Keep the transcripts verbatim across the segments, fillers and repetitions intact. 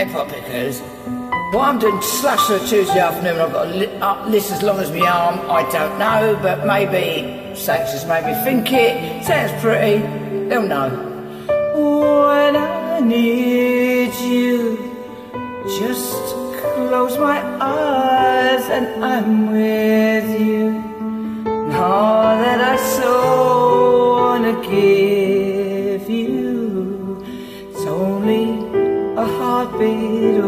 Hey, pot pickers. Well, I'm doing Slasher Tuesday afternoon. I've got a li uh, list as long as my arm. I don't know, but maybe Saxons maybe think it. Sounds pretty. They'll know. When I need you, just close my eyes and I'm with you. All that I so wanna give you, it's only a heartbeat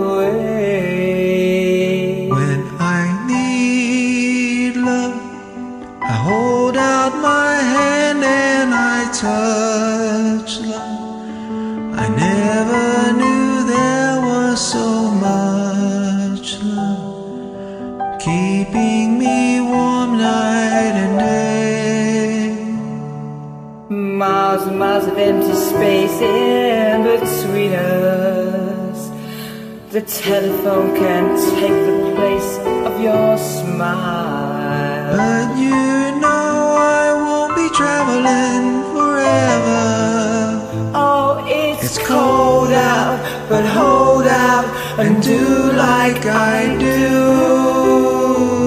away. When I need love, I hold out my hand and I touch love. I never knew there was so much love, keeping me warm night and day. Miles and miles of empty space in between us. The telephone can't take the place of your smile. But you know I won't be traveling forever. Oh, it's, It's cold out, but hold out and do like I do.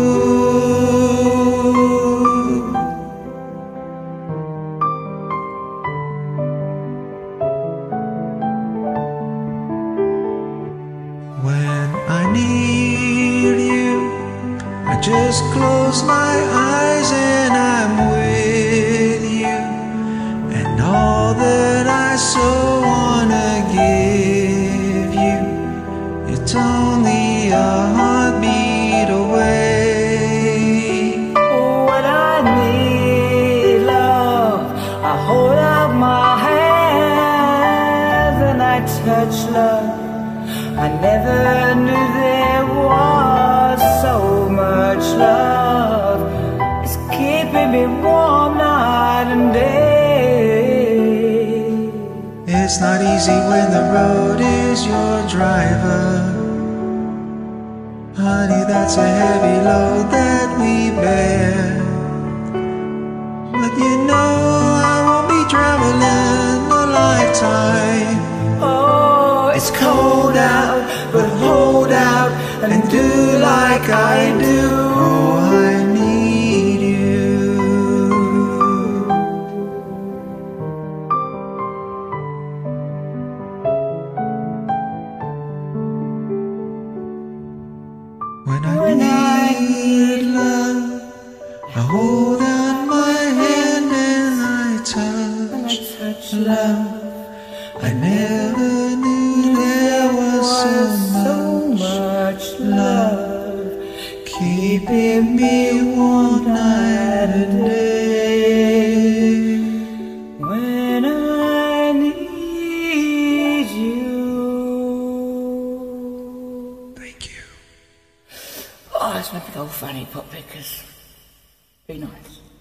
When I need you, I just close my eyes and I'm with you. And all that I so wanna give you, it's only a heartbeat away. when I need love, I hold out my hands and I touch love. I never knew there was so much love. It's keeping me warm night and day. It's not easy when the road is your driver. Honey, that's a heavy load that we bear. But you know I won't be traveling a lifetime. Oh, It's cold out, but hold out and do like I do. Oh, I need you. When I When I need love, I hold out my hand and I when I touch touch love. I never knew there was so much love, keeping me warm night and day. when I need you. Thank you. Oh, it's my big old fanny pot pickers. Be nice.